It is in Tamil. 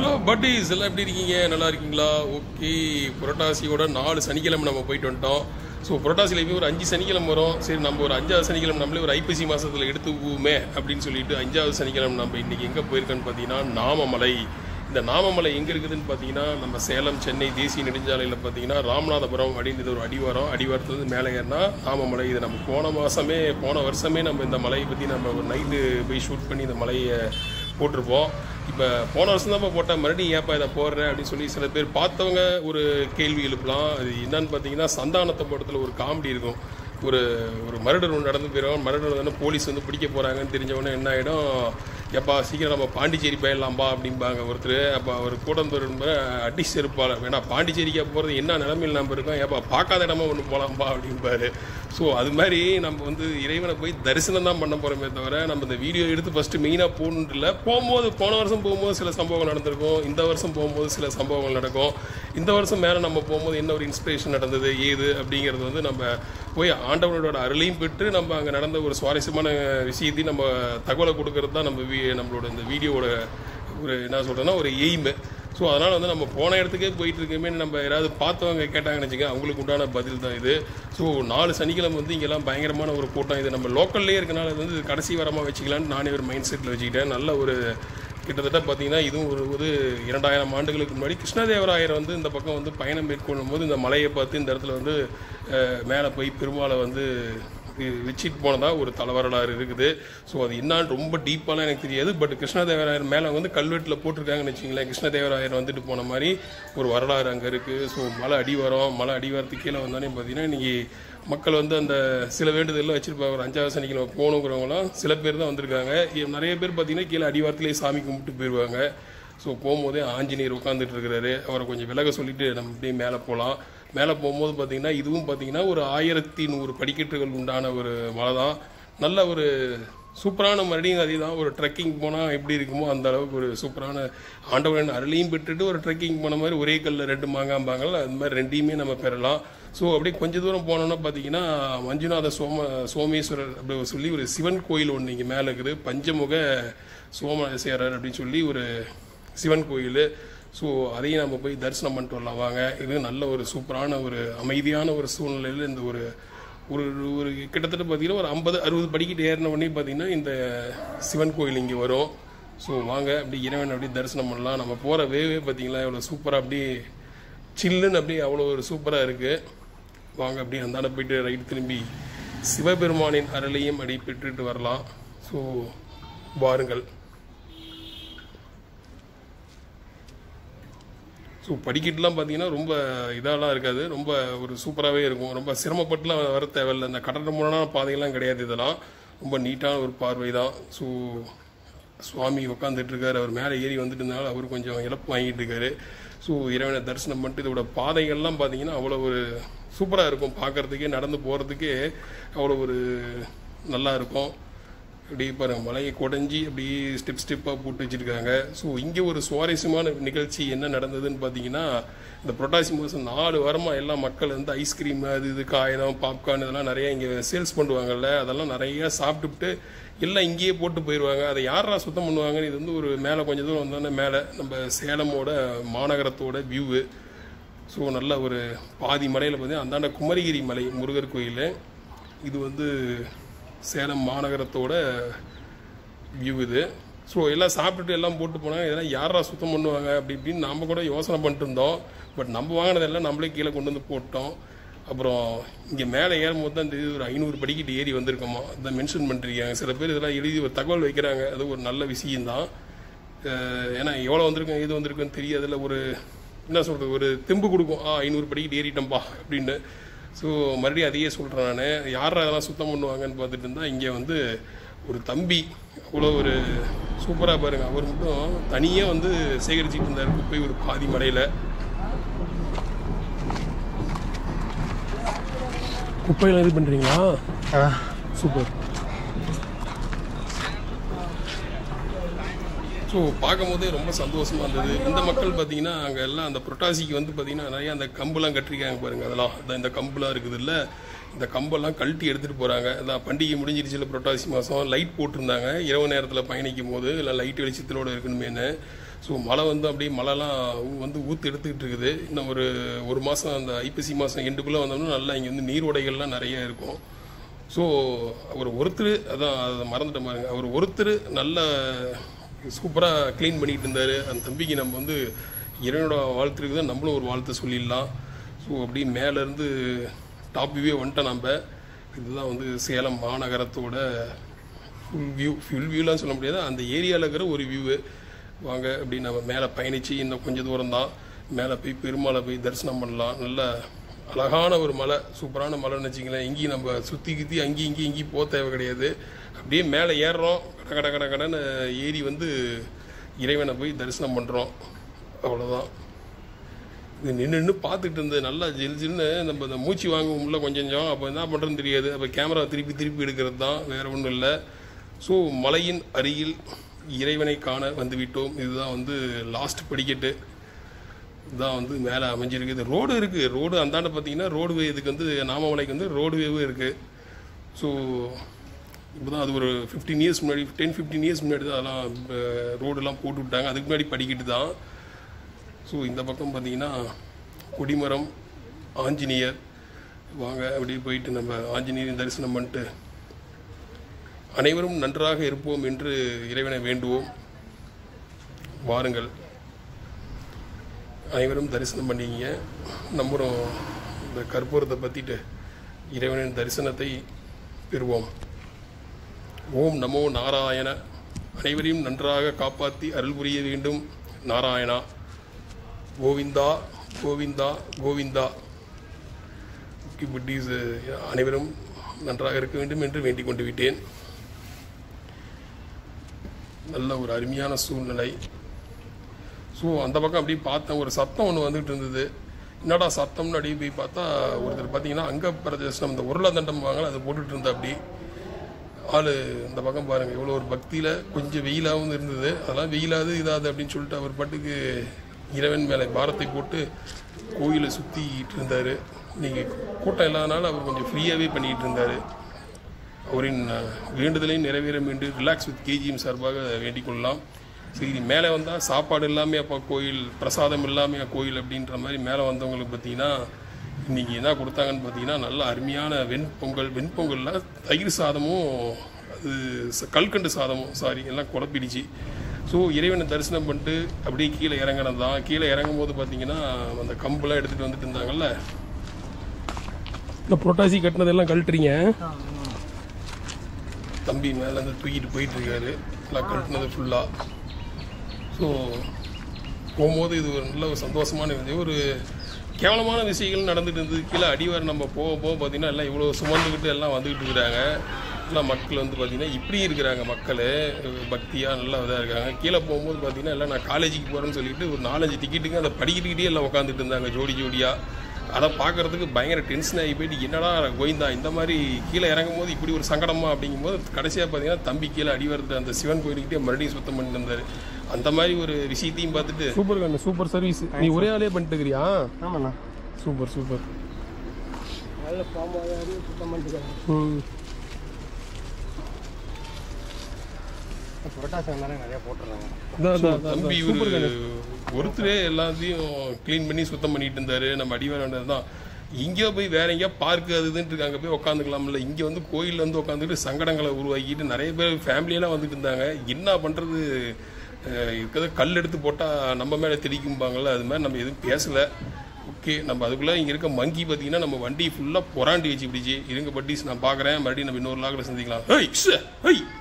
ஹலோ பட்டீஸ் எல்லாம் எப்படி இருக்கீங்க? நல்லா இருக்கீங்களா? ஓகே, புரட்டாசியோட 4 சனிக்கிழமை நம்ம போயிட்டு வந்துட்டோம். ஸோ புரட்டாசியில் இப்போ ஒரு 5 சனிக்கிழமை வரும். சரி, நம்ம ஒரு 5வது சனிக்கிழமை நம்மளே ஒரு ஐப்பசி மாதத்தில் எடுத்துக்குவோமே அப்படின்னு சொல்லிட்டு 5வது சனிக்கிழமை நம்ம இன்றைக்கி எங்கே போயிருக்கோன்னு பார்த்தீங்கன்னா நாமமலை. இந்த நாமமலை எங்கே இருக்குதுன்னு பார்த்தீங்கன்னா நம்ம சேலம் சென்னை தேசிய நெடுஞ்சாலையில் பார்த்தீங்கன்னா ராமநாதபுரம் அப்படின்றது ஒரு அடிவாரத்துலேருந்து மேலே ஏறினா நாமமலை. இது நம்ம போன வருஷமே நம்ம இந்த மலையை பற்றி நம்ம ஒரு நைட்டு போய் ஷூட் பண்ணி இந்த மலையை போட்டிருப்போம். இப்போ போன வருஷம் தான் போட்டேன், மறுபடியும் ஏப்பா இதை போடுறேன் அப்படின்னு சொல்லி சில பேர் பார்த்தவங்க ஒரு கேள்வி எழுப்பலாம். அது என்னன்னு பார்த்தீங்கன்னா சந்தானத்தை படத்தில் ஒரு காமெடி இருக்கும். ஒரு மர்டர் ஒன்று நடந்து போயிடும். மர்டர் வந்து போலீஸ் வந்து பிடிக்க போகிறாங்கன்னு தெரிஞ்சவொடனே என்ன ஆகிடும், எப்பா சீக்கிரம் நம்ம பாண்டிச்சேரி போயிடலாம்பா அப்படிம்பாங்க ஒருத்தர். அப்போ அவர் கூடந்தூர் அடி செருப்பால் வேணா பாண்டிச்சேரிக்கா போகிறது என்ன நிலமையில் நம்ம இருக்கோம், ஏப்பா பார்க்காத இடமா ஒன்று போகலாம்பா அப்படிம்பாரு. ஸோ அது மாதிரி நம்ம வந்து இறைவனை போய் தரிசனம் தான் பண்ண போகிறோமே தவிர நம்ம இந்த வீடியோ எடுத்து ஃபஸ்ட்டு மெயினாக போகணுன்ட்டு இல்லை. போன வருஷம் போகும்போது சில சம்பவங்கள் நடந்திருக்கும், இந்த வருஷம் போகும்போது சில சம்பவங்கள் நடக்கும். இந்த வருஷம் மேலே நம்ம போகும்போது என்ன ஒரு இன்ஸ்பிரேஷன் நடந்தது ஏது அப்படிங்கிறது வந்து நம்ம போய் ஆண்டவனோட அருளையும் பெற்று நம்ம அங்கே நடந்த ஒரு சுவாரஸ்யமான விஷயத்தையும் நம்ம தகவலை கொடுக்கறது தான் நம்மளோட இந்த வீடியோவோட ஒரு என்ன சொல்கிறேன்னா ஒரு எய்மு. ஸோ அதனால் வந்து நம்ம போன இடத்துக்கே போயிட்டு இருக்கமே, நம்ம யாராவது பார்த்தவங்க கேட்டாங்கன்னு வச்சுக்க அவங்களுக்கு உண்டான பதில் தான் இது. ஸோ 4 சனிக்கிழமை வந்து இங்கெல்லாம் பயங்கரமான ஒரு கூட்டம். இது நம்ம லோக்கல்லே இருக்கனால இது வந்து கடைசி வாரமாக வச்சுக்கலான்னு நானே ஒரு மைண்ட் செட்டில் வச்சுக்கிட்டேன். நல்ல ஒரு கிட்டத்தட்ட பார்த்தீங்கன்னா இதுவும் ஒரு 2000 ஆண்டுகளுக்கு முன்னாடி கிருஷ்ணதேவராயர் வந்து இந்த பக்கம் வந்து பயணம் மேற்கொள்ளும் போது இந்த மலையை பார்த்து இந்த இடத்துல வந்து மேலே போய் பெருமாளை வந்து வச்சுட்டு போனதா ஒரு தலைவரலாறு இருக்குது. ஸோ அது என்னான்னு ரொம்ப டீப்பாலாம் எனக்கு தெரியாது. பட் கிருஷ்ணதேவராயர் மேலே வந்து கல்வெட்டில் போட்டிருக்காங்கன்னு வச்சுங்களேன். கிருஷ்ணதேவராயர் வந்துட்டு போன மாதிரி ஒரு வரலாறு அங்கே இருக்குது. ஸோ மலை அடிவாரத்துக்கு கீழே வந்தோடனே பார்த்தீங்கன்னா இன்றைக்கி மக்கள் வந்து அந்த சில வேண்டுதல்லாம் வச்சுருப்பாங்க. ஒரு 5வது சனிக்கிழமை போகணுங்கிறவங்களாம் சில பேர் தான் வந்திருக்காங்க. நிறைய பேர் பார்த்தீங்கன்னா கீழே அடிவாரத்துலேயே சாமி கும்பிட்டு போயிடுவாங்க. ஸோ போகும்போதே ஆஞ்சநேயர் உட்காந்துட்டு இருக்கிறாரு. அவரை கொஞ்சம் விலக சொல்லிட்டு நம்ம அப்படியே மேலே போகலாம். மேலே போகும்போது பார்த்தீங்கன்னா இதுவும் பார்த்தீங்கன்னா ஒரு 1100 படிக்கட்டுகள் உண்டான ஒரு மலை தான். நல்ல ஒரு சூப்பரான மறுபடியும் அதே தான். ஒரு ட்ரெக்கிங் போனால் எப்படி இருக்குமோ அந்த அளவுக்கு ஒரு சூப்பரான ஆண்டவன் அருளையும் பெற்றுட்டு ஒரு ட்ரெக்கிங் போன மாதிரி ஒரே கல்லில் 2 மாங்காம்பாங்கள்ல அது மாதிரி 2யுமே நம்ம பெறலாம். ஸோ அப்படியே கொஞ்சம் தூரம் போனோன்னா பார்த்தீங்கன்னா மஞ்சுநாத சோமேஸ்வரர் அப்படி சொல்லி ஒரு சிவன் கோயில் ஒன்று இங்கே மேலே இருக்குது. பஞ்சமுக சோமேஸ்வரர் அப்படின்னு சொல்லி ஒரு சிவன் கோயில். ஸோ அதையும் நம்ம போய் தரிசனம் பண்ணிட்டு வரலாம் வாங்க. இது நல்ல ஒரு சூப்பரான ஒரு அமைதியான ஒரு சூழ்நிலையில் இந்த ஒரு ஒரு கிட்டத்தட்ட பார்த்தீங்கன்னா ஒரு 50-60 படிக்கிட்டு ஏறின உடனே பார்த்தீங்கன்னா இந்த சிவன் கோயில் இங்கே வரும். ஸோ வாங்க அப்படி இறைவன் அப்படி தரிசனம் பண்ணலாம். நம்ம போகிற வேவே பார்த்தீங்களா எவ்வளோ சூப்பராக அப்படியே சில்லுன்னு அப்படியே அவ்வளோ ஒரு சூப்பராக இருக்குது. வாங்க அப்படியே அந்தாண்ட போயிட்டு ரைட் திரும்பி சிவபெருமானின் அருளையும் அப்படி பெற்றுட்டு வரலாம். ஸோ வாருங்கள். ஸோ படிக்கட்டுலாம் பார்த்தீங்கன்னா ரொம்ப இதெல்லாம் இருக்காது, ரொம்ப ஒரு சூப்பராகவே இருக்கும். ரொம்ப சிரமப்பட்டுலாம் வர தேவையில்லை. இந்த கடற்கரையான பாதைகள்லாம் கிடையாது. இதெல்லாம் ரொம்ப நீட்டான ஒரு பார்வை தான். ஸோ சுவாமி உட்காந்துட்டு இருக்காரு. அவர் மேலே ஏறி வந்துட்டு இருந்தாலும் அவர் கொஞ்சம் இழப்பு வாங்கிட்டு இருக்காரு. ஸோ இறைவனை தரிசனம் பண்ணிட்டு இதோட பாதைகள்லாம் பார்த்தீங்கன்னா அவ்வளோ ஒரு சூப்பராக இருக்கும். பார்க்குறதுக்கே நடந்து போகிறதுக்கே அவ்வளோ ஒரு நல்லா இருக்கும். அப்படியே பாருங்க மலையை குடஞ்சி அப்படியே ஸ்டெப்பாக போட்டு வச்சுருக்காங்க. ஸோ இங்கே ஒரு சுவாரஸ்யமான நிகழ்ச்சி என்ன நடந்ததுன்னு பார்த்தீங்கன்னா இந்த புரட்டாசி மாதம் 4 வாரமாக எல்லா மக்கள் வந்து ஐஸ்கிரீம் அது இது காயம் பாப்கார்ன் இதெல்லாம் நிறையா இங்கே சேல்ஸ் பண்ணுவாங்கல்ல, அதெல்லாம் நிறையா சாப்பிட்டுட்டு எல்லாம் இங்கேயே போட்டு போயிடுவாங்க. அதை யாரா சுத்தம் பண்ணுவாங்கன்னு இது வந்து ஒரு மேலே கொஞ்சம் தூரம் வந்தோடனே மேலே நம்ம சேலமோட மாநகரத்தோட வியூவு. ஸோ நல்ல ஒரு பாதி மலையில் பார்த்தீங்கன்னா அந்தாண்ட குமரிகிரி மலை முருகர் கோயில். இது வந்து சேலம் மாநகரத்தோட வியூ இது. ஸோ எல்லாம் சாப்பிட்டுட்டு எல்லாம் போட்டு போனாங்க. இதெல்லாம் யாரா சுத்தம் பண்ணுவாங்க அப்படி இப்படின்னு நம்ம கூட யோசனை பண்ணிட்டு இருந்தோம். பட் நம்ம வாங்கினதெல்லாம் நம்மளே கீழே கொண்டு வந்து போட்டோம். அப்புறம் இங்கே மேலே ஏறும்போது தான் தெரியுது ஒரு 500 படிக்கிட்டு ஏறி வந்திருக்கோமா, அதான் மென்ஷன் பண்ணிருக்காங்க. சில பேர் இதெல்லாம் எழுதி ஒரு தகவல் வைக்கிறாங்க. அது ஒரு நல்ல விஷயம்தான். ஏன்னா எவ்வளோ வந்திருக்கோம் எது வந்திருக்குன்னு தெரியாதுல, ஒரு என்ன சொல்கிறது ஒரு தெம்பு கொடுக்கும். 500 படிக்கிட்டு ஏறிட்டோம்பா அப்படின்னு. ஸோ மறுபடியும் அதையே சொல்கிறேன் நான். யார் அதெல்லாம் சுத்தம் பண்ணுவாங்கன்னு பார்த்துட்டு இருந்தால் இங்கே வந்து ஒரு தம்பி அவ்வளோ ஒரு சூப்பராக பாருங்கள். அவர் மட்டும் தனியாக வந்து சேகரிச்சுட்டு இருந்தார் குப்பை ஒரு பாதி மலையில். குப்பையில் இது பண்ணுறீங்களா? சூப்பர். ஸோ பார்க்கும் போதே ரொம்ப சந்தோஷமாக இருந்தது. இந்த மக்கள் பார்த்தீங்கன்னா அங்கே எல்லாம் அந்த புரட்டாசிக்கு வந்து பார்த்தீங்கன்னா நிறையா அந்த கம்புலாம் கட்டிருக்காங்க பாருங்கள். அதெல்லாம் இந்த கம்புலாம் இருக்குது இல்லை, இந்த கம்பெல்லாம் கழட்டி எடுத்துகிட்டு போகிறாங்க. அதான் பண்டிகை முடிஞ்சிருச்சு இல்லை புரட்டாசி மாதம் லைட் போட்டிருந்தாங்க இரவு நேரத்தில் பயணிக்கும் போது, இல்லை லைட் வெளிச்சத்திலோடு இருக்கணுமேனு. ஸோ மழை வந்து அப்படியே மழைலாம் வந்து ஊற்று எடுத்துக்கிட்டு இருக்குது. இன்னும் ஒரு மாதம் அந்த ஐப்பசி மாதம் எண்டுக்குள்ளே வந்தோம்னா நல்லா இங்கே வந்து நீரோடைகள்லாம் நிறைய இருக்கும். ஸோ ஒருத்தர் அதான் அதை மறந்துட்ட பாருங்க, ஒருத்தர் நல்ல சூப்பராக க்ளீன் பண்ணிகிட்டு இருந்தார். அந்த தம்பிக்கு நம்ம வந்து இறைவனோட வாழ்த்துருக்கு தான் நம்மளும் ஒரு வாழ்த்தை சொல்லிடலாம். ஸோ அப்படியே மேலேருந்து டாப் வியூவே வந்துட்டோம் நம்ம. இதுதான் வந்து சேலம் மாநகரத்தோட ஃபுல் வியூலாம் சொல்ல முடியாது, அந்த ஏரியாவில் இருக்கிற ஒரு வியூவு. வாங்க அப்படி நம்ம மேலே பயணித்து இன்னும் கொஞ்சம் தூரம் தான் மேலே போய் பெருமாளை போய் தரிசனம் பண்ணலாம். நல்ல அழகான ஒரு மலை, சூப்பரான மலைன்னு வச்சிங்களேன். எங்கேயும் நம்ம சுற்றி கித்தி இங்கேயும் போக தேவை கிடையாது. அப்படியே மேலே ஏறுறோம், கடன்னு ஏறி வந்து இறைவனை போய் தரிசனம் பண்ணுறோம். அவ்வளோதான். இது நின்று பார்த்துட்டு இருந்தது நல்லா ஜில்னு நம்ம இந்த மூச்சு வாங்குவோம்ல கொஞ்சம். அப்போ என்ன பண்ணுறதுன்னு தெரியாது. அப்போ கேமரா திருப்பி எடுக்கிறது தான், வேறு ஒன்றும் இல்லை. ஸோ மலையின் அருகில் இறைவனை காண வந்து விட்டோம். இதுதான் வந்து லாஸ்ட் படிக்கட்டு. இதுதான் வந்து மேலே அமைஞ்சிருக்கு. இது ரோடு இருக்குது. ரோடு அந்தாண்ட பார்த்தீங்கன்னா ரோடுவே, இதுக்கு வந்து நாமமலைக்கு வந்து ரோடுவேவும் இருக்குது. ஸோ இப்போ தான் அது ஒரு 15 இயர்ஸ் முன்னாடி 10-15 இயர்ஸ் முன்னாடி தான் அதெல்லாம் ரோடெல்லாம் போட்டு விட்டாங்க. அதுக்கு முன்னாடி படிக்கட்டு தான். ஸோ இந்த பக்கம் பார்த்தீங்கன்னா கொடிமரம், ஆஞ்சநேயர். வாங்க அப்படியே போயிட்டு நம்ம ஆஞ்சநேயரின் தரிசனம் பண்ணிட்டு அனைவரும் நன்றாக இருப்போம் என்று இறைவனை வேண்டுவோம். வாருங்கள், அனைவரும் தரிசனம் பண்ணிங்க. நம்மளும் இந்த கற்பூரத்தை பற்றிட்டு இறைவனின் தரிசனத்தை பெறுவோம். ஓம் நமோ நாராயண. அனைவரையும் நன்றாக காப்பாற்றி அருள் புரிய வேண்டும். நாராயணா. கோவிந்தா கோவிந்தா கோவிந்தா. புட்டீஸ் அனைவரும் நன்றாக இருக்க வேண்டும் என்று வேண்டிக் கொண்டு விட்டேன். நல்ல ஒரு அருமையான சூழ்நிலை. ஸோ அந்த பக்கம் அப்படியே பார்த்தேன், ஒரு சத்தம் ஒன்று வந்துகிட்டு இருந்தது. என்னடா சத்தம்னு அப்படியே போய் பார்த்தா ஒருத்தர் பார்த்தீங்கன்னா அங்க பிரதேசம் இந்த உருளதண்டம் வாங்கல அதை போட்டுட்டு இருந்தா. அப்படி ஆள் இந்த பக்கம் பாருங்கள், எவ்வளோ ஒரு பக்தியில். கொஞ்சம் வெயிலாகவும் இருந்தது, அதெல்லாம் வெயிலாது இதாது அப்படின்னு சொல்லிட்டு அவர் பாட்டுக்கு இறைவன் மேலே பாரத்தை போட்டு கோயிலை சுற்றிக்கிட்டு இருந்தார். நீங்கள் கூட்டம் இல்லாதனால அவர் கொஞ்சம் ஃப்ரீயாகவே பண்ணிக்கிட்டு இருந்தார். அவரின் வேண்டுதலையும் நிறைவேறும் என்று ரிலாக்ஸ் வித் கேஜிஎம் சார்பாக வேண்டிக் கொள்ளலாம். சரி, மேலே வந்தால் சாப்பாடு இல்லாமல் அப்போ கோயில், பிரசாதம் இல்லாமல் கோயில் அப்படின்ற மாதிரி மேலே வந்தவங்களுக்கு பார்த்தீங்கன்னா இன்றைக்கி என்ன கொடுத்தாங்கன்னு பார்த்தீங்கன்னா நல்ல அருமையான வெண்பொங்கலில் தயிர் சாதமும் அது கல்கண்டு சாதமும் எல்லாம் குழப்பிடுச்சு. ஸோ இறைவனை தரிசனம் பண்ணிட்டு அப்படியே கீழே இறங்கினது தான். கீழே இறங்கும் போது பார்த்தீங்கன்னா அந்த கம்பெல்லாம் எடுத்துகிட்டு வந்துட்டு இருந்தாங்கல்ல, இந்த புரட்டாசி கட்டினதெல்லாம் கழட்டுறீங்க. தம்பி மேலே வந்து தூக்கிட்டு போயிட்டுருக்காரு எல்லாம் கட்டினது ஃபுல்லாக. ஸோ போகும்போது இது ஒரு நல்ல ஒரு சந்தோஷமான ஒரு கேவலமான விஷயங்கள் நடந்துட்டு இருந்தது. கீழே அடிவார் நம்ம போக பார்த்தீங்கன்னா எல்லாம் இவ்வளோ சுமந்துக்கிட்டு எல்லாம் வந்துக்கிட்டு இருக்கிறாங்க. எல்லாம் மக்கள் வந்து பார்த்தீங்கன்னா இப்படி இருக்கிறாங்க, மக்கள் பக்தியாக நல்லா இதாக இருக்காங்க. கீழே போகும்போது பார்த்தீங்கன்னா எல்லாம் நான் காலேஜுக்கு போகிறேன்னு சொல்லிட்டு ஒரு 4-5 டிக்கெட்டுங்க அதை படிக்கிட்டே எல்லாம் உட்காந்துட்டு இருந்தாங்க ஜோடியாக. அதை பார்க்குறதுக்கு பயங்கர டென்ஷன் ஆகி போயிட்டு என்னடா கோவிந்தா இந்த மாதிரி கீழே இறங்கும் போது இப்படி ஒரு சங்கடமா அப்படிங்கும்போது கடைசியாக பார்த்தீங்கன்னா தம்பி கீழே அடிவரது அந்த சிவன் கோயிலுக்கிட்டே மறுபடியும் சுத்தம் பண்ணிட்டு இருந்தார். அந்த மாதிரி ஒரு விஷயத்தையும் பார்த்துட்டு சூப்பர் கண்ணு, சூப்பர் சர்வீஸ். நீ ஒரே ஆளே பண்ணிட்டு இருக்கிறியா? ஆமாண்ணா. சூப்பர் சுத்தம் பண்ணிட்டு தம்பி ஒருத்தரே எல்லாத்தையும் கிளீன் பண்ணி சுத்தம் பண்ணிட்டு இருந்தாரு. நம்ம அடிவாரண்டது தான். இங்கே போய் வேற எங்கேயா பார்க்கு அதுன்னு இருக்காங்க, போய் உட்காந்துக்கலாம்ல. இங்கே வந்து கோயிலில் வந்து உட்காந்துட்டு சங்கடங்களை உருவாக்கிட்டு நிறைய பேர் ஃபேமிலியெல்லாம் வந்துட்டு இருந்தாங்க. என்ன பண்ணுறது, இருக்கிறத கல் எடுத்து போட்டால் நம்ம மேலே திடிக்கும்பாங்கள்ல, அது மாதிரி நம்ம எதுவும் பேசலை. ஓகே, நம்ம அதுக்குள்ளே இங்கே இருக்க மங்கி பார்த்தீங்கன்னா நம்ம வண்டி ஃபுல்லாக புறாண்டி வச்சு பிடிச்சி இருங்க பட்டீஸ். நான் பார்க்குறேன், மறுபடியும் நம்ம இன்னொரு லாகில் சந்திக்கலாம்.